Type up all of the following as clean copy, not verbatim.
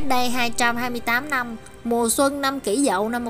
đây 228 năm, mùa xuân năm Kỷ Dậu năm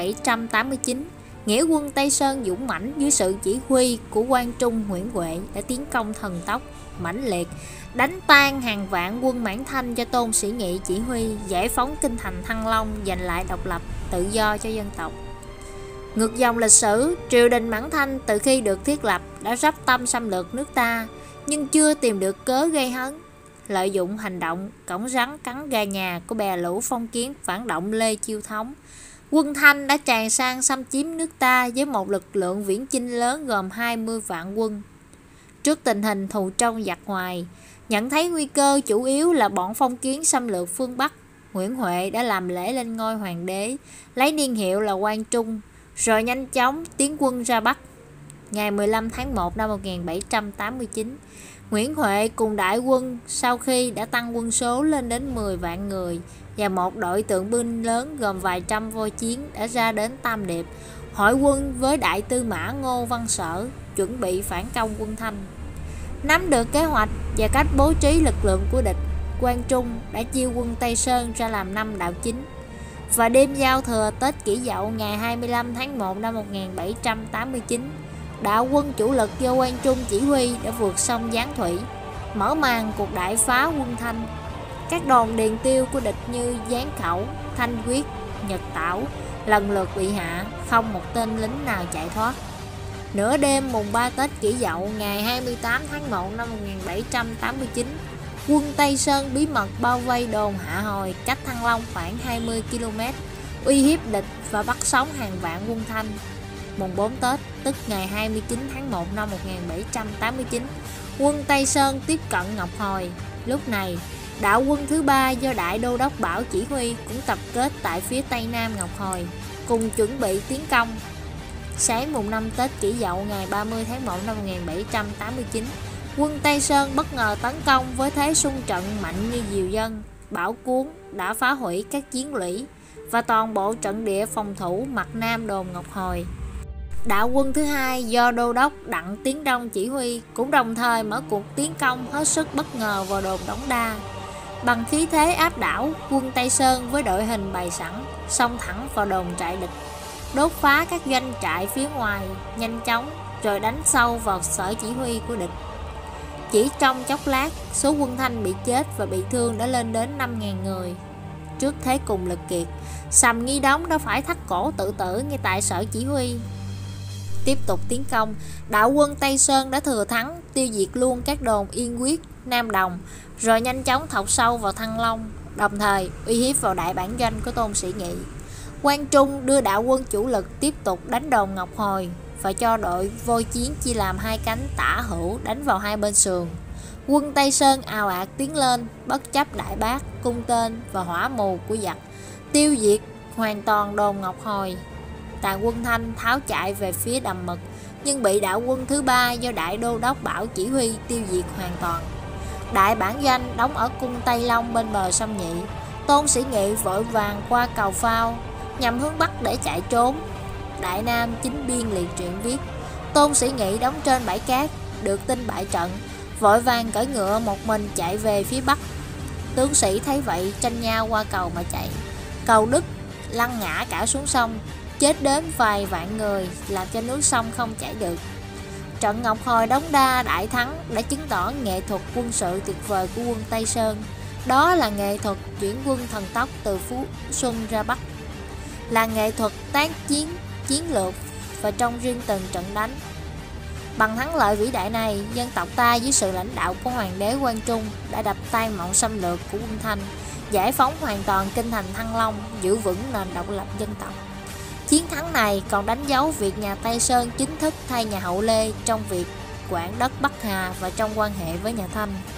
1789, nghĩa quân Tây Sơn dũng mãnh dưới sự chỉ huy của Quang Trung, Nguyễn Huệ đã tiến công thần tốc, mãnh liệt, đánh tan hàng vạn quân Mãn Thanh cho Tôn Sĩ Nghị chỉ huy, giải phóng kinh thành Thăng Long, giành lại độc lập, tự do cho dân tộc. Ngược dòng lịch sử, triều đình Mãn Thanh từ khi được thiết lập đã rắp tâm xâm lược nước ta, nhưng chưa tìm được cớ gây hấn. Lợi dụng hành động cổng rắn cắn gà nhà của bè lũ phong kiến phản động Lê Chiêu Thống, quân Thanh đã tràn sang xâm chiếm nước ta với một lực lượng viễn chinh lớn gồm 20 vạn quân. Trước tình hình thù trong giặc ngoài, nhận thấy nguy cơ chủ yếu là bọn phong kiến xâm lược phương Bắc, Nguyễn Huệ đã làm lễ lên ngôi hoàng đế, lấy niên hiệu là Quang Trung, rồi nhanh chóng tiến quân ra Bắc. Ngày 15 tháng 1 năm 1789, Nguyễn Huệ cùng đại quân sau khi đã tăng quân số lên đến 10 vạn người và một đội tượng binh lớn gồm vài trăm voi chiến đã ra đến Tam Điệp, hội quân với đại tư mã Ngô Văn Sở, chuẩn bị phản công quân Thanh. Nắm được kế hoạch và cách bố trí lực lượng của địch, Quang Trung đã chiêu quân Tây Sơn ra làm 5 đạo chính. Và đêm giao thừa Tết Kỷ Dậu ngày 25 tháng 1 năm 1789, đạo quân chủ lực do Quang Trung chỉ huy đã vượt sông Gián Thủy, mở màn cuộc đại phá quân Thanh. Các đồn điền tiêu của địch như Gián Khẩu, Thanh Quyết, Nhật Tảo lần lượt bị hạ, không một tên lính nào chạy thoát. Nửa đêm mùng 3 Tết Kỷ Dậu ngày 28 tháng 1 năm 1789, quân Tây Sơn bí mật bao vây đồn Hạ Hồi cách Thăng Long khoảng 20 km, uy hiếp địch và bắt sống hàng vạn quân Thanh. Mùng 4 Tết, tức ngày 29 tháng 1 năm 1789, quân Tây Sơn tiếp cận Ngọc Hồi. Lúc này, đạo quân thứ ba do Đại Đô đốc Bảo chỉ huy cũng tập kết tại phía tây nam Ngọc Hồi, cùng chuẩn bị tiến công. Sáng mùng 5 Tết Kỷ Dậu ngày 30 tháng 1 năm 1789, quân Tây Sơn bất ngờ tấn công với thế xung trận mạnh như diều dân. Bão cuốn đã phá hủy các chiến lũy và toàn bộ trận địa phòng thủ mặt nam đồn Ngọc Hồi. Đạo quân thứ hai do Đô đốc Đặng Tiến Đông chỉ huy cũng đồng thời mở cuộc tiến công hết sức bất ngờ vào đồn Đống Đa. Bằng khí thế áp đảo, quân Tây Sơn với đội hình bày sẵn xông thẳng vào đồn trại địch, đốt phá các doanh trại phía ngoài nhanh chóng rồi đánh sâu vào sở chỉ huy của địch. Chỉ trong chốc lát, số quân Thanh bị chết và bị thương đã lên đến 5.000 người. Trước thế cùng lực kiệt, Sầm Nghi Đống đã phải thắt cổ tự tử ngay tại sở chỉ huy. Tiếp tục tiến công, đạo quân Tây Sơn đã thừa thắng tiêu diệt luôn các đồn Yên Quyết, Nam Đồng, rồi nhanh chóng thọc sâu vào Thăng Long, đồng thời uy hiếp vào đại bản doanh của Tôn Sĩ Nghị. Quang Trung đưa đạo quân chủ lực tiếp tục đánh đồn Ngọc Hồi và cho đội voi chiến chia làm hai cánh tả hữu đánh vào hai bên sườn. Quân Tây Sơn ào ạt tiến lên, bất chấp đại bác, cung tên và hỏa mù của giặc, tiêu diệt hoàn toàn đồn Ngọc Hồi. Tàn quân Thanh tháo chạy về phía Đầm Mực, nhưng bị đạo quân thứ ba do Đại Đô đốc Bảo chỉ huy tiêu diệt hoàn toàn. Đại bản doanh đóng ở cung Tây Long bên bờ sông Nhị. Tôn Sĩ Nghị vội vàng qua cầu Phao nhằm hướng Bắc để chạy trốn. Đại Nam Chính Biên liệt truyện viết: Tôn Sĩ Nghị đóng trên bãi cát, được tin bại trận, vội vàng cưỡi ngựa một mình chạy về phía Bắc. Tướng sĩ thấy vậy tranh nhau qua cầu mà chạy. Cầu đứt, lăn ngã cả xuống sông, chết đến vài vạn người, làm cho nước sông không chảy được. Trận Ngọc Hồi Đống Đa đại thắng đã chứng tỏ nghệ thuật quân sự tuyệt vời của quân Tây Sơn. Đó là nghệ thuật chuyển quân thần tốc từ Phú Xuân ra Bắc, là nghệ thuật tác chiến chiến lược và trong riêng từng trận đánh. Bằng thắng lợi vĩ đại này, dân tộc ta dưới sự lãnh đạo của Hoàng đế Quang Trung đã đập tan mọi xâm lược của quân Thanh, giải phóng hoàn toàn kinh thành Thăng Long, giữ vững nền độc lập dân tộc. Chiến thắng này còn đánh dấu việc nhà Tây Sơn chính thức thay nhà Hậu Lê trong việc quản đất Bắc Hà và trong quan hệ với nhà Thanh.